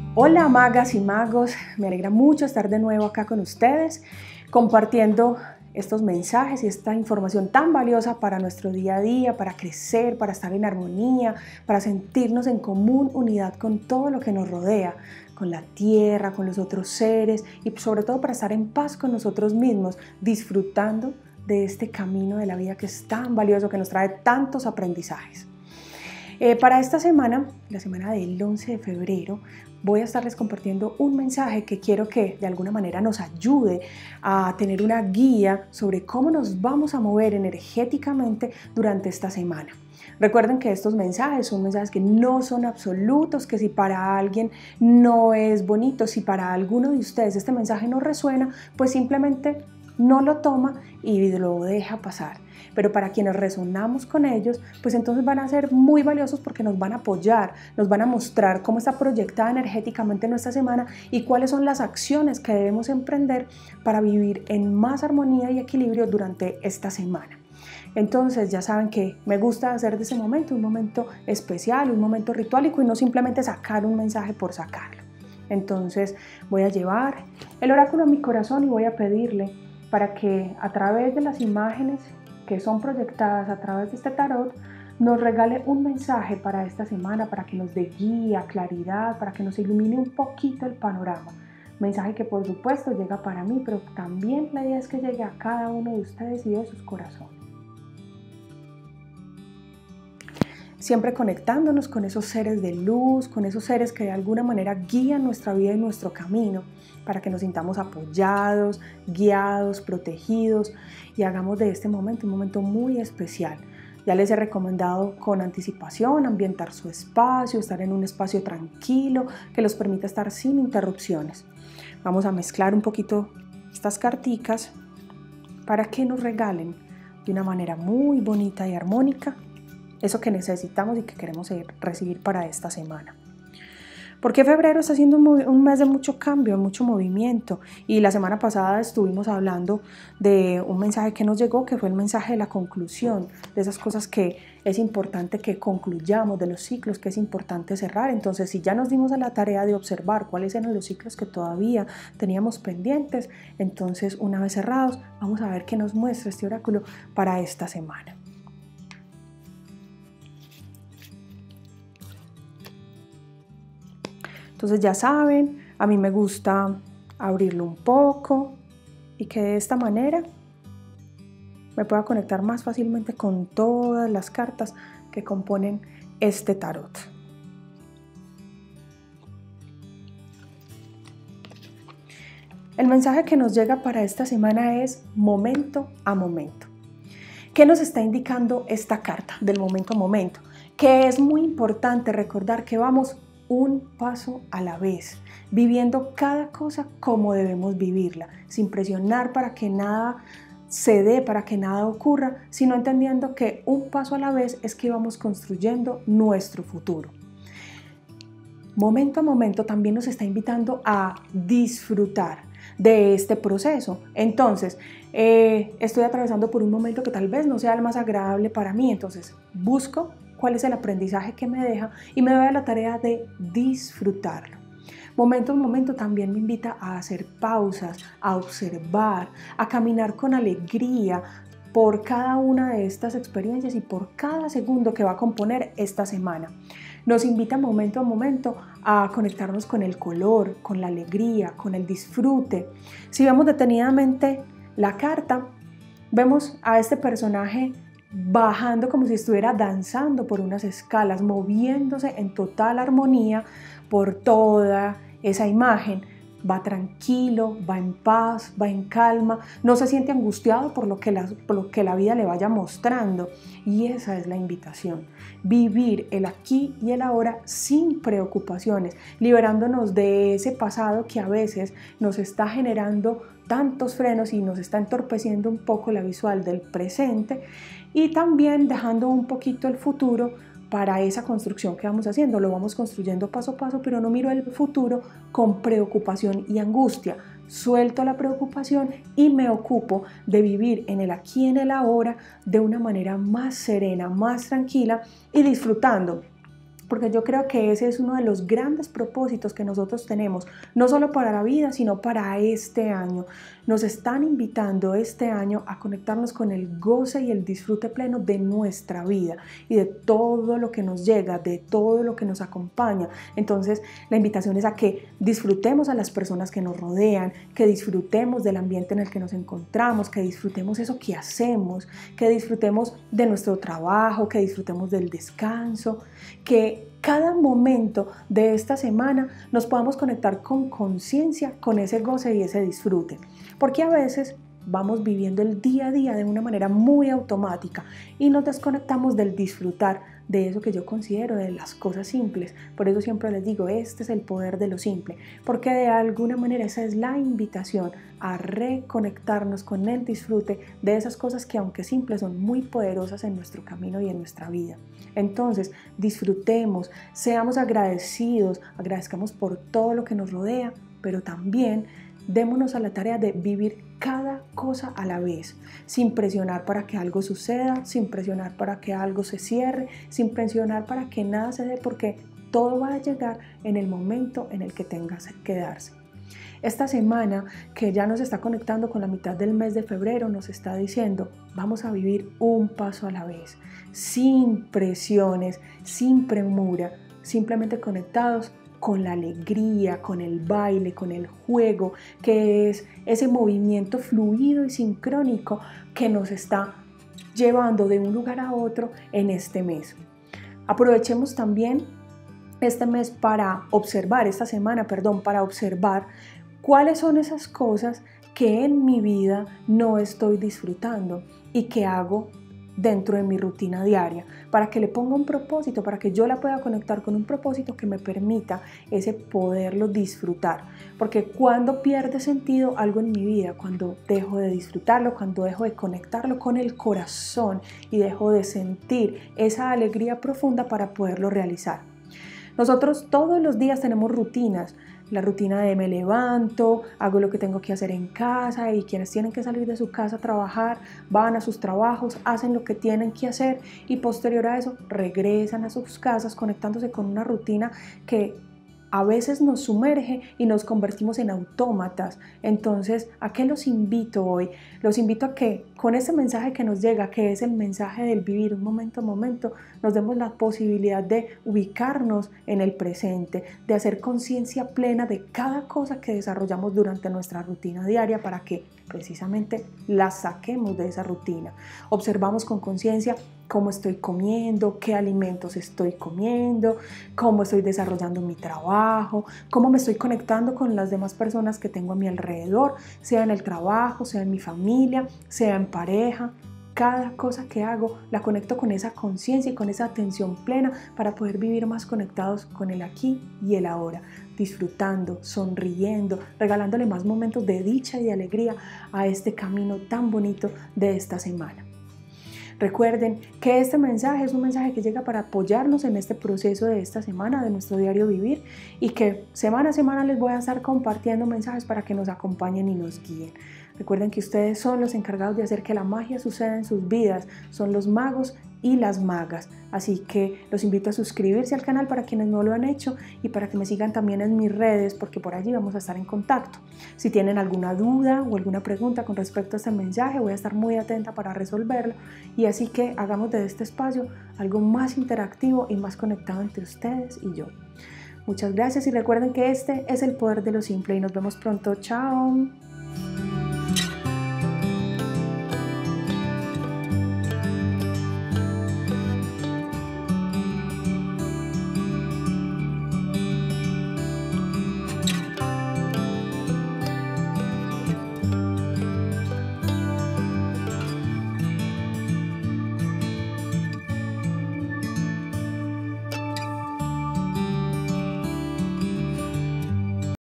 Hola magas y magos, me alegra mucho estar de nuevo acá con ustedes compartiendo estos mensajes y esta información tan valiosa para nuestro día a día, para crecer, para estar en armonía, para sentirnos en común unidad con todo lo que nos rodea, con la tierra, con los otros seres y sobre todo para estar en paz con nosotros mismos, disfrutando de este camino de la vida que es tan valioso, que nos trae tantos aprendizajes. Para esta semana, la semana del 11 de febrero, voy a estarles compartiendo un mensaje que quiero que de alguna manera nos ayude a tener una guía sobre cómo nos vamos a mover energéticamente durante esta semana. Recuerden que estos mensajes son mensajes que no son absolutos, que si para alguien no es bonito, si para alguno de ustedes este mensaje no resuena, pues simplemente no lo toma y lo deja pasar. Pero para quienes resonamos con ellos, pues entonces van a ser muy valiosos porque nos van a apoyar, nos van a mostrar cómo está proyectada energéticamente nuestra semana y cuáles son las acciones que debemos emprender para vivir en más armonía y equilibrio durante esta semana. Entonces ya saben que me gusta hacer de ese momento un momento especial, un momento ritualico y no simplemente sacar un mensaje por sacarlo. Entonces voy a llevar el oráculo a mi corazón y voy a pedirle para que a través de las imágenes que son proyectadas a través de este tarot nos regale un mensaje para esta semana, para que nos dé guía, claridad, para que nos ilumine un poquito el panorama. Mensaje que por supuesto llega para mí, pero también la idea es que llegue a cada uno de ustedes y de sus corazones. Siempre conectándonos con esos seres de luz, con esos seres que de alguna manera guían nuestra vida y nuestro camino, para que nos sintamos apoyados, guiados, protegidos y hagamos de este momento un momento muy especial. Ya les he recomendado con anticipación ambientar su espacio, estar en un espacio tranquilo que los permita estar sin interrupciones. Vamos a mezclar un poquito estas carticas para que nos regalen de una manera muy bonita y armónica eso que necesitamos y que queremos recibir para esta semana. Porque febrero está siendo un mes de mucho cambio, mucho movimiento, y la semana pasada estuvimos hablando de un mensaje que nos llegó, que fue el mensaje de la conclusión, de esas cosas que es importante que concluyamos, de los ciclos que es importante cerrar. Entonces, si ya nos dimos a la tarea de observar cuáles eran los ciclos que todavía teníamos pendientes, entonces una vez cerrados, vamos a ver qué nos muestra este oráculo para esta semana. Entonces ya saben, a mí me gusta abrirlo un poco y que de esta manera me pueda conectar más fácilmente con todas las cartas que componen este tarot. El mensaje que nos llega para esta semana es momento a momento. ¿Qué nos está indicando esta carta del momento a momento? Que es muy importante recordar que vamos un paso a la vez, viviendo cada cosa como debemos vivirla, sin presionar para que nada se dé, para que nada ocurra, sino entendiendo que un paso a la vez es que vamos construyendo nuestro futuro. Momento a momento también nos está invitando a disfrutar de este proceso. Entonces, estoy atravesando por un momento que tal vez no sea el más agradable para mí, entonces busco cuál es el aprendizaje que me deja y me doy a la tarea de disfrutarlo. Momento a momento también me invita a hacer pausas, a observar, a caminar con alegría por cada una de estas experiencias y por cada segundo que va a componer esta semana. Nos invita momento a momento a conectarnos con el color, con la alegría, con el disfrute. Si vemos detenidamente la carta, vemos a este personaje bajando como si estuviera danzando por unas escalas, moviéndose en total armonía por toda esa imagen. Va tranquilo, va en paz, va en calma, no se siente angustiado por lo que la vida le vaya mostrando. Y esa es la invitación, vivir el aquí y el ahora sin preocupaciones, liberándonos de ese pasado que a veces nos está generando tantos frenos y nos está entorpeciendo un poco la visual del presente, y también dejando un poquito el futuro para esa construcción que vamos haciendo. Lo vamos construyendo paso a paso, pero no miro el futuro con preocupación y angustia. Suelto la preocupación y me ocupo de vivir en el aquí y en el ahora de una manera más serena, más tranquila y disfrutando porque yo creo que ese es uno de los grandes propósitos que nosotros tenemos, no solo para la vida, sino para este año. Nos están invitando este año a conectarnos con el goce y el disfrute pleno de nuestra vida y de todo lo que nos llega, de todo lo que nos acompaña. Entonces, la invitación es a que disfrutemos a las personas que nos rodean, que disfrutemos del ambiente en el que nos encontramos, que disfrutemos eso que hacemos, que disfrutemos de nuestro trabajo, que disfrutemos del descanso, que cada momento de esta semana nos podamos conectar con conciencia, con ese goce y ese disfrute. Porque a veces vamos viviendo el día a día de una manera muy automática y nos desconectamos del disfrutar de eso que yo considero de las cosas simples. Por eso siempre les digo, este es el poder de lo simple, porque de alguna manera esa es la invitación a reconectarnos con el disfrute de esas cosas que, aunque simples, son muy poderosas en nuestro camino y en nuestra vida. Entonces, disfrutemos, seamos agradecidos, agradezcamos por todo lo que nos rodea, pero también démonos a la tarea de vivir cada cosa a la vez, sin presionar para que algo suceda, sin presionar para que algo se cierre, sin presionar para que nada se dé, porque todo va a llegar en el momento en el que tenga que darse. Esta semana que ya nos está conectando con la mitad del mes de febrero nos está diciendo, vamos a vivir un paso a la vez, sin presiones, sin premura, simplemente conectados con la alegría, con el baile, con el juego, que es ese movimiento fluido y sincrónico que nos está llevando de un lugar a otro en este mes. Aprovechemos también este mes para observar, esta semana, para observar cuáles son esas cosas que en mi vida no estoy disfrutando y que hago dentro de mi rutina diaria, para que le ponga un propósito, para que yo la pueda conectar con un propósito que me permita ese poderlo disfrutar. Porque cuando pierde sentido algo en mi vida, cuando dejo de disfrutarlo, cuando dejo de conectarlo con el corazón y dejo de sentir esa alegría profunda para poderlo realizar. Nosotros todos los días tenemos rutinas. La rutina de me levanto, hago lo que tengo que hacer en casa, y quienes tienen que salir de su casa a trabajar, van a sus trabajos, hacen lo que tienen que hacer y posterior a eso regresan a sus casas conectándose con una rutina que a veces nos sumerge y nos convertimos en autómatas. Entonces, ¿a qué los invito hoy? Los invito a que con ese mensaje que nos llega, que es el mensaje del vivir un momento a momento, nos demos la posibilidad de ubicarnos en el presente, de hacer conciencia plena de cada cosa que desarrollamos durante nuestra rutina diaria para que precisamente la saquemos de esa rutina. Observamos con conciencia cómo estoy comiendo, qué alimentos estoy comiendo, cómo estoy desarrollando mi trabajo, cómo me estoy conectando con las demás personas que tengo a mi alrededor, sea en el trabajo, sea en mi familia, sea en pareja. Cada cosa que hago la conecto con esa conciencia y con esa atención plena para poder vivir más conectados con el aquí y el ahora, disfrutando, sonriendo, regalándole más momentos de dicha y de alegría a este camino tan bonito de esta semana. Recuerden que este mensaje es un mensaje que llega para apoyarnos en este proceso de esta semana, de nuestro diario vivir, y que semana a semana les voy a estar compartiendo mensajes para que nos acompañen y nos guíen. Recuerden que ustedes son los encargados de hacer que la magia suceda en sus vidas, son los magos y las magas. Así que los invito a suscribirse al canal para quienes no lo han hecho y para que me sigan también en mis redes, porque por allí vamos a estar en contacto. Si tienen alguna duda o alguna pregunta con respecto a este mensaje, voy a estar muy atenta para resolverlo, y así que hagamos de este espacio algo más interactivo y más conectado entre ustedes y yo. Muchas gracias y recuerden que este es el poder de lo simple y nos vemos pronto. Chao.